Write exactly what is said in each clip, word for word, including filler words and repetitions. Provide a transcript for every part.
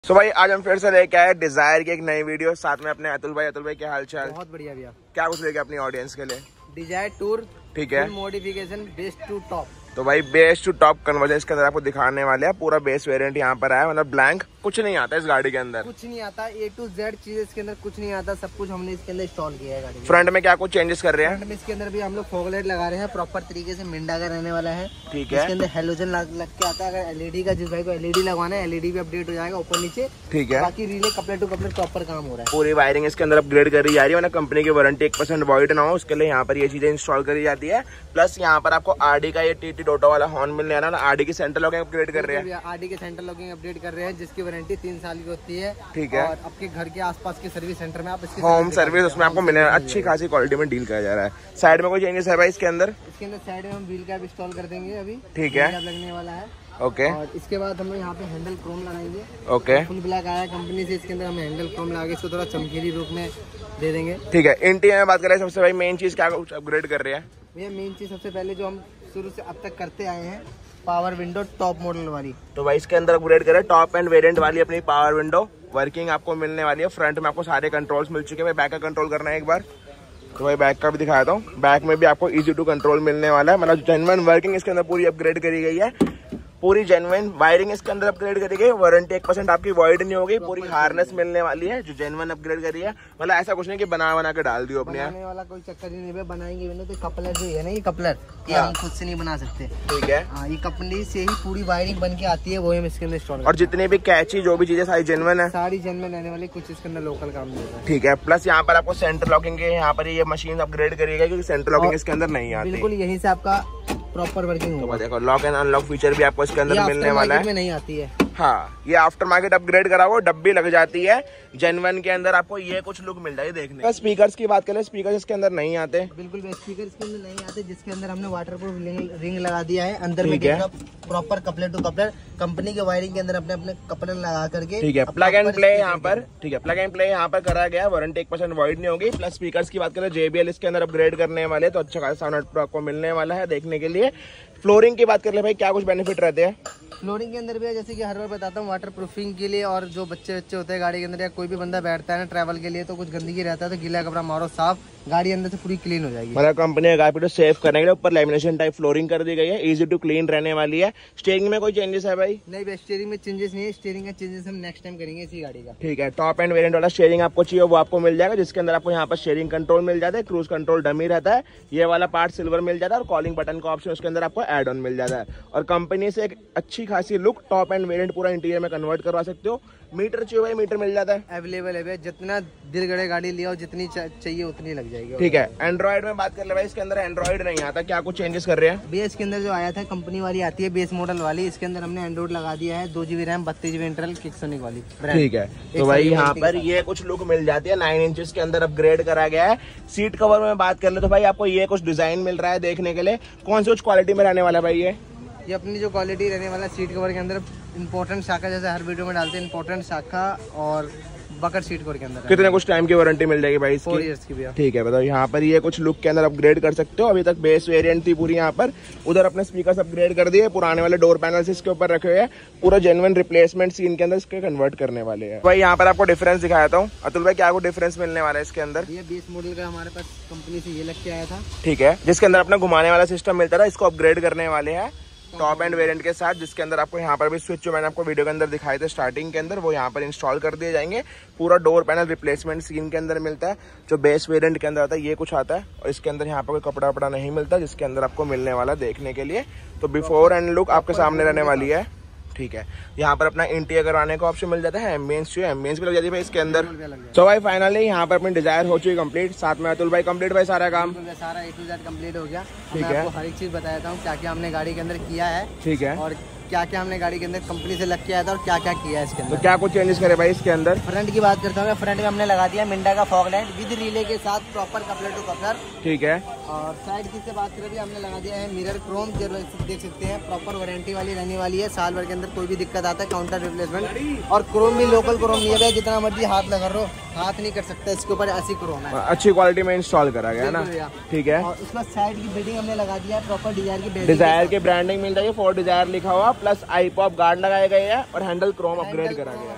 सो so भाई आज हम फिर से लेके आए डिजायर की एक नई वीडियो, साथ में अपने अतुल भाई। अतुल भाई क्या हाल चाल? बहुत बढ़िया भैया। क्या कुछ लेके अपनी ऑडियंस के लिए? डिजायर टूर, ठीक है, मॉडिफिकेशन बेस टू टॉप। तो भाई बेस टू टॉप कन्वर्जन इसके अंदर आपको दिखाने वाले हैं। पूरा बेस वेरिएंट यहाँ पर है, मतलब ब्लैंक कुछ नहीं आता इस गाड़ी के अंदर, कुछ नहीं आता। ए टू जेड चीज इसके अंदर कुछ नहीं आता, सब कुछ हमने इसके अंदर इंस्टॉल किया है गाड़ी में। फ्रंट में क्या कुछ चेंजेस कर रहे हैं? फ्रंट में इसके अंदर भी हम लोग फॉग लाइट लगा रहे हैं, प्रॉपर तरीके से मिंडा का रहने वाला है। ठीक है, इसके अंदर हेलोजन लग, लग के आता है। अगर एलईडी का जिस भाई को एलईडी लगवाना है, एलईडी भी अपडेट हो जाएगा ऊपर नीचे। ठीक है, बाकी रिले कपड़े टू कपड़े प्रॉपर काम हो रहा है। पूरी वायरिंग इसके अंदर अपग्रेड करी जा रही है, कंपनी की वारंटी एक परसेंट वॉइड ना हो उसके लिए यहाँ पर ये चीजें इंस्टॉल करी जाती है। प्लस यहाँ पर आपको आरडी का ये टीटी टोटो वाला हॉर्न मिलने वाला है। आरडी की सेंटर लॉकिंग अपग्रेड कर रहे हैं, आरडी के सेंटर लॉकिंग अपडेट कर रहे हैं, जिसकी वारंटी तीन साल की होती है। ठीक है, और आपके घर के आसपास के सर्विस सेंटर में आप इसकी होम सर्विस उसमें आपको मिलेगा, अच्छी खासी क्वालिटी में डील किया जा रहा है। साइड में कोई चेंजेस है भाई इसके अंदर? इसके अंदर साइड में हम व्हील कैप इंस्टॉल कर देंगे अभी। ठीक है, लगने वाला है। ओके, और इसके बाद हम यहाँ पे हैंडल क्रोम लगाएंगे। ओके, फुल ब्लैक आया कंपनी से, इसके अंदर हम हैंडल क्रोम लगा के इसको थोड़ा चमकीली रूप में दे देंगे। ठीक है, इंटीरियर में बात करें सबसे भाई मेन चीज क्या अपग्रेड कर रहे हैं? भैया मेन चीज सबसे पहले जो हम शुरू से अब तक करते आए हैं, पावर विंडो टॉप मॉडल वाली। तो भाई इसके अंदर अपग्रेड करें, टॉप एंड वेरिएंट वाली अपनी पावर विंडो वर्किंग आपको मिलने वाली है। फ्रंट में आपको सारे कंट्रोल्स मिल चुके हैं, बैक का कंट्रोल करना है एक बार, तो भाई बैक का भी दिखाता हूँ। बैक में भी आपको इजी टू कंट्रोल मिलने वाला है, मतलब जेन्युइन वर्किंग इसके अंदर पूरी अपग्रेड करी गई है। पूरी जेन्युइन वायरिंग इसके अंदर अपग्रेड करी गई, वारंटी एक परसेंट आपकी वॉइड नहीं होगी। पूरी हार्नेस मिलने वाली है जो जेन्युइन अपग्रेड करी है, मतलब ऐसा कुछ नहीं कि बना बना के डाल दियो अपने बनाने वाला कोई चक्कर ही नहीं है। बनाएंगे भी नहीं तो कपलर जो है ना, ये कपलर ये हम खुद से नहीं बना सकते। ठीक है, हाँ, ये कंपनी से ही पूरी वायरिंग बन के आती है, वो हम इसके अंदर इंस्टॉल। और जितनी भी कैची जो भी चीजें सारी जेन्युइन है, सारी जेन्युइन रहने वाली, कुछ इसके अंदर लोकल काम नहीं है। ठीक है, प्लस यहाँ पर आपको सेंटर लॉकिंग के यहाँ पर ये मशीन अपग्रेड करी गई, क्योंकि सेंटर लॉकिंग इसके अंदर नहीं आती। बिल्कुल यहीं से आपका प्रॉपर वर्किंग होगा। देखो लॉक एंड अनलॉक फीचर भी आपको इसके अंदर मिलने वाला है। में नहीं आती है। हाँ, ये आफ्टर मार्केट अपग्रेड करा हुआ डब्बी लग जाती है। जेन्युइन के अंदर आपको ये कुछ लुक मिल जाएगी देखने। स्पीकर्स की बात करें, स्पीकर इसके अंदर नहीं आते। बिल्कुल स्पीकर इसके अंदर नहीं आते, जिसके अंदर हमने वाटरप्रूफ रिंग लगा दिया है। अंदर में proper coupler to coupler company के वायरिंग के अंदर अपने अपने कपलर लगा करके। ठीक है, प्लग एंड प्ले यहाँ पर। ठीक है, प्लग एंड प्ले यहाँ पर करा गया, वारंटी एक परसेंट वॉइड नहीं होगी। प्लस स्पीकर्स की बात करें, जेबीएल इसके अंदर अपग्रेड करने वाले, तो अच्छा खासा साउंड आपको मिलने वाला है देखने के लिए। फ्लोरिंग की बात कर ले भाई, क्या कुछ बेनिफिट रहते हैं फ्लोरिंग के अंदर भी? जैसे कि हर बार बताता हूँ, वाटर प्रूफिंग के लिए, और जो बच्चे बच्चे होते हैं गाड़ी के अंदर या कोई भी बंदा बैठता है ना ट्रैवल के लिए, तो कुछ गंदगी रहता है तो गीला कपड़ा मारो साफ, गाड़ी अंदर से पूरी क्लीन हो जाएगी। मतलब कंपनी गाड़ी को सेव करने के लिए ऊपर लेमिनेशन टाइप फ्लोरिंग कर दी गई है, इजी टू क्लीन रहने वाली है। स्टीयरिंग में कोई चेंजेस है भाई? नहीं भाई, स्टीयरिंग में चेंजेस नहीं है। स्टीयरिंग का चेंजेस हम नेक्स्ट टाइम करेंगे इसी गाड़ी का। ठीक है, टॉप एंड वेरिएंट वाला स्टीयरिंग आपको चाहिए वो आपको मिल जाएगा, जिसके अंदर आपको यहाँ पर स्टीयरिंग कंट्रोल मिल जाता है, क्रूज कंट्रोल डमी रहता है, ये वाला पार्ट सिल्वर मिल जाता है, और कॉलिंग बटन का ऑप्शन उसके अंदर आपको एड ऑन मिल जाता है। और कंपनी से एक अच्छी खासी लुक टॉप एंड वेरिएंट पूरा इंटीरियर में कन्वर्ट करवा सकते हो। मीटर चाहिए भाई, मीटर मिल जाता है, अवेलेबल है। जितना दिल गड़े गाड़ी लिया हो, जितनी चाहिए उतनी लग जाएगी। ठीक है, एंड्रॉइड में बात कर ले भाई, इसके अंदर एंड्रॉइड नहीं आता, क्या कुछ चेंजेस कर रहे हैं? बेस के अंदर जो आया था कंपनी वाली आती है, बेस मॉडल वाली, इसके अंदर हमने एंड्रॉइड लगा दिया है, दो जीबी रैम बत्तीस जीबी इंटरनल किकसोनिक वाली। ठीक है, तो भाई यहाँ पर ये कुछ लुक मिल जाती है। नाइन इंचेस के अंदर अपग्रेड करा गया है। सीट कवर में बात कर ले तो भाई आपको ये कुछ डिजाइन मिल रहा है देखने के लिए। कौन सी कुछ क्वालिटी में रहने वाला है भाई ये? ये अपनी जो क्वालिटी रहने वाला सीट कवर के अंदर, इम्पोर्टेंट शाखा, जैसे हर वीडियो में डालते हैं इम्पोर्टेंट शाखा और बकर सीट कवर के अंदर। कितने कुछ टाइम की वारंटी मिल जाएगी भाई इसकी? फोर इयर्स की भैया। ठीक है, बताओ यहाँ पर ये कुछ लुक के अंदर अपग्रेड कर सकते हो। अभी तक बेस वेरिएंट थी पूरी यहाँ पर, उधर अपने स्पीकर्स अपग्रेड कर दिए, पुराने वाले डोर पैनल्स इसके ऊपर रखे हुए हैं, पूरा जेन्युइन रिप्लेसमेंट सीन के अंदर इसके कन्वर्ट करने वाले हैं। भाई यहाँ पर आपको डिफरेंस दिखाता हूँ अतुल भाई, क्या डिफरेंस मिलने वाला है इसके अंदर? ये बेस मॉडल का हमारे पास कंपनी से ये लग के आया था। ठीक है, जिसके अंदर अपना घुमाने वाला सिस्टम मिलता था, इसको अपग्रेड करने वाले हैं टॉप एंड वेरिएंट के साथ, जिसके अंदर आपको यहाँ पर भी स्विच जो मैंने आपको वीडियो के अंदर दिखाए थे स्टार्टिंग के अंदर, वो यहाँ पर इंस्टॉल कर दिए जाएंगे। पूरा डोर पैनल रिप्लेसमेंट सीन के अंदर मिलता है, जो बेस वेरिएंट के अंदर आता है ये कुछ आता है। और इसके अंदर यहाँ पर कोई कपड़ा वपड़ा नहीं मिलता, जिसके अंदर आपको मिलने वाला देखने के लिए। तो बिफोर एंड लुक आपके सामने रहने वाली है। ठीक है, यहाँ पर अपना इंटीरियर करवाने का ऑप्शन मिल जाता है, एम्बियंस जो एम्बियंस भी लग जाती है भाई इसके अंदर। तो भाई फाइनली यहाँ पर अपनी डिजायर हो चुकी कंप्लीट, साथ में अतुल भाई कंप्लीट भाई सारा काम सारा ए टू जेड कंप्लीट हो गया। ठीक है, हर एक चीज बताया था क्या क्या हमने गाड़ी के अंदर किया है। ठीक है, और क्या क्या हमने गाड़ी के अंदर कंपनी से लग के आया था और क्या क्या किया है इसके अंदर। तो क्या कुछ चेंजेस करे भाई इसके अंदर? फ्रंट की बात करता हूँ, फ्रंट में हमने लगा दिया मिंडा का फॉग लाइट विद रिले के साथ, प्रॉपर कपलर टू कपलर। ठीक है, और साइड की से बात करें, हमने लगा दिया है मिरर क्रोम, देख सकते हैं प्रॉपर वारंटी वाली रहने वाली है। साल भर के अंदर कोई भी दिक्कत आता है काउंटर रिप्लेसमेंट, और क्रोम भी लोकल क्रोम नहीं है, जितना मर्जी हाथ लगा रो हाथ नहीं कर सकता इसके ऊपर, ऐसी क्रोम है, अच्छी क्वालिटी में इंस्टॉल करा गया ना। ठीक है, और उसमें साइड की बिल्डिंग हमने लगा दिया है, प्रॉपर डिजायर की डिजायर की ब्रांडिंग मिल जाएगी, फोर डिजायर लिखा हुआ, प्लस आईपॉप गार्ड लगाए गए हैं और हैंडल क्रोम अपग्रेड करा गया है।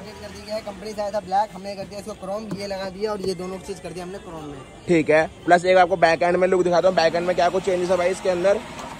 तरीके है, कंपनी से आया था ब्लैक, हमने कर दिया इसको क्रोम, ये लगा दिया और ये दोनों चीज कर दिया हमने क्रोम में। ठीक है, प्लस एक आपको बैक एंड में लुक दिखाता हूँ, बैक एंड में क्या कुछ चेंजेस है भाई इसके अंदर।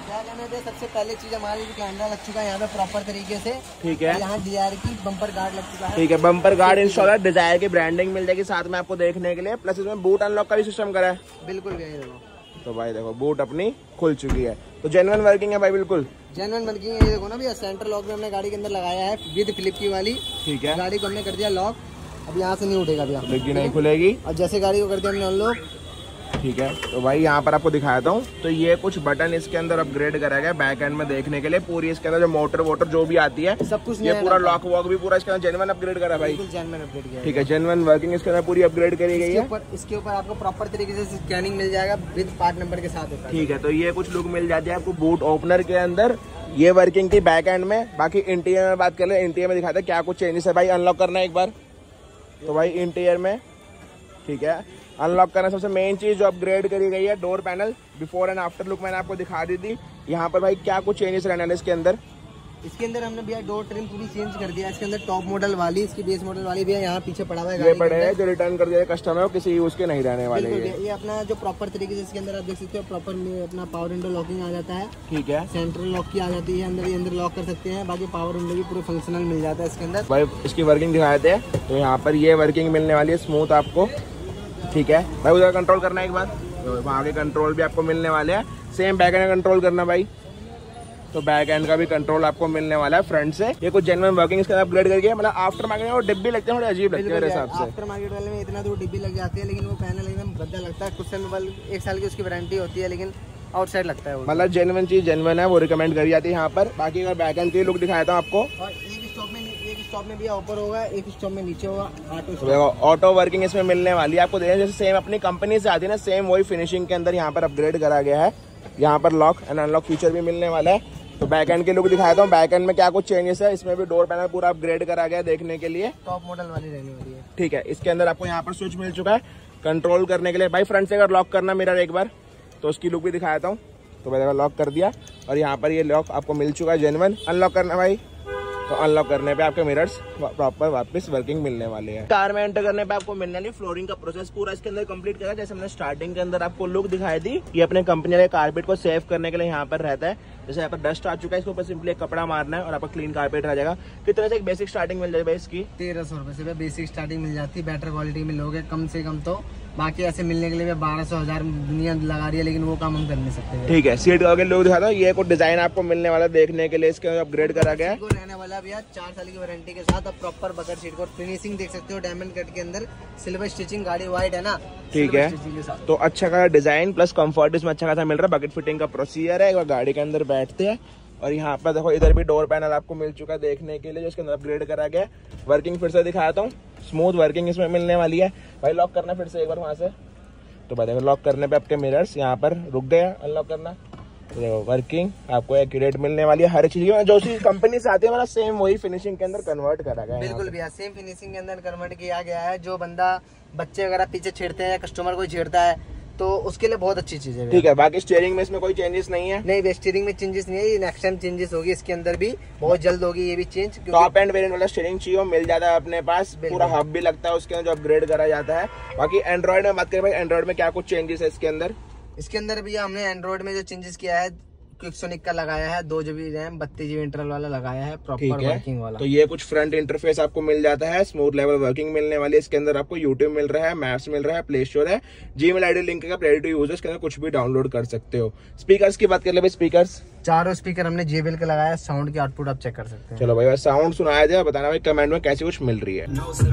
सबसे पहले चीज हमारी कैमरा लग चुका है यहाँ पे प्रॉपर तरीके से। ठीक है, यहाँ डिजायर की बम्पर गार्ड लग चुका है। ठीक है, बम्पर गार्ड इंस्टॉल है, डिजायर की ब्रांडिंग मिल जाएगी साथ में आपको देखने के लिए, प्लस इसमें बूट अनलॉक का भी सिस्टम करा है। बिल्कुल भैया देखो, तो भाई देखो बूट अपनी खुल चुकी है, तो जेन्युइन वर्किंग है भाई, बिल्कुल जेन्युइन वर्किंग है। ये देखो ना भैया, सेंटर लॉक में हमने गाड़ी के अंदर लगाया है विद फ्लिप की वाली। ठीक है, गाड़ी को हमने कर दिया लॉक, अब यहाँ से नहीं उठेगा भैया, लेकिन नहीं खुलेगी। और जैसे गाड़ी को कर दिया हमने अनलॉक। ठीक है, तो भाई यहाँ पर आपको दिखाता हूँ, तो ये कुछ बटन इसके अंदर अपग्रेड करा गया बैक एंड में देखने के लिए, पूरी इसके अंदर जो मोटर वोटर जो भी आती है सब कुछ, ये पूरा लॉक वॉक भी पूरा इसके अंदर जेन्युइन अपग्रेड करा है भाई। जेन्युइन अपग्रेड किया है। ठीक है, जेन्युइन वर्किंग इसके अंदर पूरी अपग्रेड करी गई है। इसके ऊपर आपको प्रॉपर तरीके से स्कैनिंग मिल जाएगा विद पार्ट नंबर के साथ होता है। ठीक है, तो ये कुछ लुक मिल जाती है आपको बूट ओपनर के अंदर, ये वर्किंग थी बैक एंड में। बाकी इंटीरियर में बात कर ले, इंटीरियर में दिखाते हैं क्या कुछ चेंजेस है भाई। अनलॉक करना है एक बार, तो भाई इंटीरियर में ठीक है अनलॉक करना सबसे मेन चीज जो अपग्रेड करी गई है, door panel before and after look मैंने आपको दिखा दी थी। यहाँ पर भाई क्या कुछ चेंजेस रहने वाले इसके अंदर। इसके अंदर हमने भैया डोर ट्रिम पूरी चेंज कर दिया। इसके अंदर टॉप मॉडल वाली, इसकी बेस मॉडल वाली भैया यहाँ पीछे पड़ा हुआ है, ये पड़े हैं जो रिटर्न कर दिया कस्टमर को, किसी यूज के नहीं रहने वाले। ये अपना जो प्रॉपर तरीके से इसके अंदर आप देख सकते हो, प्रॉपर में अपना पावर विंडो लॉकिंग आ जाता है। ठीक है, सेंट्रल लॉक की आ जाती है, अंदर ही अंदर लॉक कर सकते हैं। बाकी पावर विंडो भी पूरे फंक्शनल मिल जाता है इसके अंदर। भाई इसकी वर्किंग दिखाए थे, तो यहाँ पर ये वर्किंग मिलने वाली है स्मूथ आपको। ठीक है भाई, उधर कंट्रोल करना है एक बार, तो वहाँ के कंट्रोल भी आपको मिलने वाले हैं। सेम बैक एंड कंट्रोल करना भाई, तो बैक एंड का भी कंट्रोल आपको मिलने वाला है फ्रंट से। ये कुछ जेन्युइन वर्किंग इसके अंदर अपग्रेड करके, मतलब आफ्टर मार्केट में वो डिब्बी लगते हैं, थोड़े अजीब लगते हैं मेरे हिसाब से। आफ्टर मार्केट वाले में इतना दूर डिब्बी लग जाती है, लेकिन वो पैनल एकदम भद्दा लगता है। कुछ समय एक साल की उसकी वारंटी होती है, लेकिन आउटसाइड लगता है। मतलब जेन्युइन चीज जेन्युइन है, वो रिकमेंड करी जाती है यहाँ पर। बाकी अगर बैक एंड की लुक दिखाया था आपको, और एक स्टॉप में एक स्टॉप में भी ऊपर होगा, एक स्टॉप में नीचे होगा ऑटो। तो देखो ऑटो वर्किंग इसमें मिलने वाली है आपको। देखिए जैसे सेम अपनी कंपनी से आती है ना, सेम वही फिनिशिंग के अंदर यहाँ पर अपग्रेड करा गया है। यहाँ पर लॉक एंड अनलॉक फीचर भी मिलने वाला है। तो बैक एंड के लुक दिखाता हूँ, बैक एंड में क्या कुछ चेंजेस है। इसमें भी डोर पैनल पूरा अपग्रेड करा गया देखने के लिए, टॉप मॉडल वाली रहने वाली है। ठीक है, इसके अंदर आपको यहाँ पर स्विच मिल चुका है कंट्रोल करने के लिए। भाई फ्रंट से अगर लॉक करना मिरर एक बार, तो उसकी लुक भी दिखाता हूँ। तो मैंने लॉक कर दिया और यहाँ पर ये लॉक आपको मिल चुका है जेन्युइन। अनलॉक करना भाई, तो अनलॉक करने पे आपके मिरर्स प्रॉपर वापस वर्किंग मिलने वाले हैं। कार में एंटर करने पे आपको मिलने वाली फ्लोरिंग का प्रोसेस पूरा इसके अंदर कंप्लीट करा। जैसे हमने स्टार्टिंग के अंदर आपको लुक दिखाई दी, ये अपने कंपनी वाले कारपेट को सेव करने के लिए यहाँ पर रहता है। जैसे यहाँ पर डस्ट आ चुका है, इसके ऊपर सिंपली एक कपड़ा मारना है और आपका क्लीन कारपेट रह जाएगा। कितने से एक बेसिक स्टार्टिंग मिल जाएगी भाई इसकी? तेरह सौ रुपए से बेसिक स्टार्टिंग मिल जाती है। बेटर क्वालिटी में लोगे कम से कम, तो बाकी ऐसे मिलने के लिए बारह सौ हजार दुनिया लगा रही है, लेकिन वो काम हम कर नहीं सकते। ठीक है, सीट का लोग दिखाता हूँ। ये कुछ डिजाइन आपको मिलने वाला देखने के लिए इसके अपग्रेड करा गया है। रहने वाला भैया चार साल की वारंटी के साथ। अब प्रॉपर बकेट सीट को फिनिशिंग देख सकते हो, डायमंड कट के अंदर सिल्वर स्टिचिंग, गाड़ी व्हाइट है ना। ठीक है, तो अच्छा खासा डिजाइन प्लस कंफर्ट इसमें अच्छा खासा मिल रहा है। बकेट फिटिंग का प्रोसीजर है, एक बार गाड़ी के अंदर बैठते हैं और यहाँ पर देखो इधर भी डोर पैनल आपको मिल चुका है देखने के लिए, जिसके अंदर अपग्रेड करा गया। वर्किंग फिर से दिखाता हूँ, स्मूथ वर्किंग इसमें मिलने वाली है। भाई लॉक करना फिर से एक बार वहां से, तो भाई देखो लॉक करने पे आपके मिरर्स यहाँ पर रुक गए। अनलॉक करना, तो देखो वर्किंग आपको एक्यूरेट मिलने वाली है। हर चीज जो सी कंपनी से आती है मतलब सेम वही फिनिशिंग के अंदर कन्वर्ट करा गया है। बिल्कुल भैया सेम फिनिशिंग के अंदर कन्वर्ट किया गया है। जो बंदा बच्चे वगैरह पीछे छेड़ते हैं या कस्टमर को छेड़ता है, तो उसके लिए बहुत अच्छी चीज है। ठीक है, बाकी स्टीयरिंग में इसमें कोई चेंजेस नहीं है। नहीं, स्टीयरिंग में चेंजेस नहीं है, ये नेक्स्ट टाइम चेंजेस होगी। इसके अंदर भी बहुत जल्द होगी ये भी चेंज। टॉप एंड वेरिएंट वाला स्टीयरिंग चाहिए मिल जाता है अपने पास, पूरा हब भी लगता है उसके अंदर जो अपग्रेड करा जाता है। बाकी एंड्रॉइड में बात करें भाई, एंड्रॉइड में क्या कुछ चेंजेस है इसके अंदर? इसके अंदर भैया हमने एंड्रॉइड में जो चेंजेस किया है, क्विकसोनिक का लगाया है, दो जीबी रैम बत्तीस जीबी इंटरनल वाला लगाया है, प्रॉपर वर्किंग वाला। तो ये कुछ फ्रंट इंटरफेस आपको मिल जाता है, स्मूथ लेवल वर्किंग मिलने वाली है। इसके अंदर आपको यूट्यूब मिल रहा है, मैप्स मिल रहा है, प्ले स्टोर है, जीमेल आईडी लिंक है, रेडी टू यूज है, इसके अंदर कुछ भी डाउनलोड कर सकते हो। स्पीकर्स की बात कर ले भाई, स्पीकर्स चारों स्पीकर हमने जेबीएल के लगाया है। साउंड की आउटपुट आप चेक कर सकते हैं। चलो भाई साउंड सुनाया जाए, बताना भाई कमेंट में कैसी कुछ मिल रही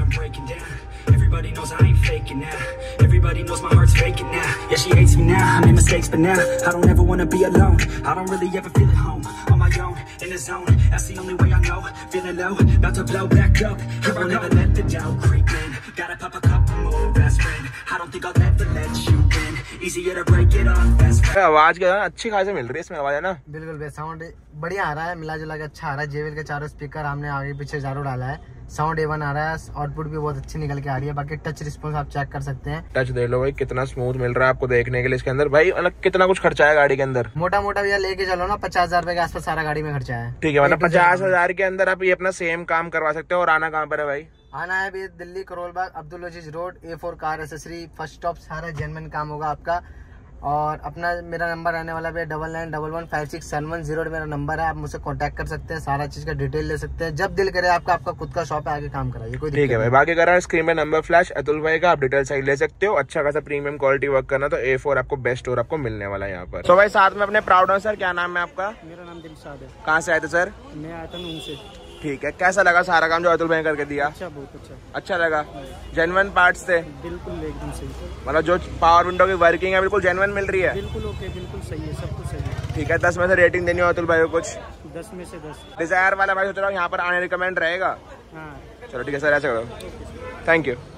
है। Everybody knows I ain't faking now. Everybody knows my heart's faking now. Yeah, she hates me now, I made mistakes, but now I don't ever wanna be alone. I don't really ever feel at home. On my own, in the zone, that's the only way I know. Feeling low, about to blow back up. Here I never let the doubt creep in. Gotta pop a couple more aspirin. I don't think I'll ever let you in. Easier to break it off fast. आवाज क्या है अच्छी खासी मिल रही है इसमें, आवाज है ना बिल्कुल बेस्ट। साउंड बढ़िया आ रहा है, मिला जुला के अच्छा आ रहा है। जेबीएल के चारों स्पीकर हमने आगे पीछे चारों डाला है, साउंड ए वन आ रहा है, आउटपुट भी बहुत अच्छी निकल के आ रही है। बाकी टच रिस्पॉन्स आप चेक कर सकते हैं। टच देख लो भाई कितना स्मूथ मिल रहा है आपको देखने के लिए। इसके अंदर भाई मतलब कितना कुछ खर्चा है गाड़ी के अंदर, मोटा मोटा भैया लेके चलो ना पचास हजार रुपए के आसपास सारा गाड़ी में खर्चा है। ठीक है, मतलब पचास हजार के अंदर आप ये अपना सेम काम करवा सकते हो। और आना कहाँ पर है भाई? आना है भी Delhi Karol Bagh Abdul Aziz road, A four car accessory first stop, सारा जेन्युइन काम होगा आपका। और अपना मेरा नंबर रहने वाला भैया double nine double one five six seven one zero मेरा नंबर है, आप मुझसे कांटेक्ट कर सकते हैं, सारा चीज का डिटेल ले सकते हैं, जब दिल करे आपका आपका खुद का शॉप है, आगे काम कराइए, कोई ठीक है भाई। बाकी करा स्क्रीन पे नंबर फ्लैश अतुल भाई का, आप डिटेल सही ले सकते हो। अच्छा खासा प्रीमियम क्वालिटी वर्क करना तो ए फोर आपको बेस्ट स्टोर आपको मिलने वाला है यहाँ पर। तो भाई साथ में अपने प्राउड सर, क्या नाम है आपका? मेरा नाम दिलशाद है। कहाँ से आए थे सर? मैं आया था नून से। ठीक है, कैसा लगा सारा काम जो अतुल भाई ने करके दिया? अच्छा, बहुत अच्छा। अच्छा लगा? जेन्युइन पार्ट्स थे? बिल्कुल एकदम सही। मतलब जो पावर विंडो की वर्किंग है बिल्कुल जेन्युइन मिल रही है? बिल्कुल ओके, बिल्कुल सही है, सब कुछ सही है। ठीक है, दस में से रेटिंग देनी हो अतुल भाई को कुछ? दस में से दस। डिजायर वाला भाई सोच रहा हूँ यहाँ पर आने रिकमेंड रहेगा? हाँ चलो ठीक है सर, ऐसा करो, थैंक यू।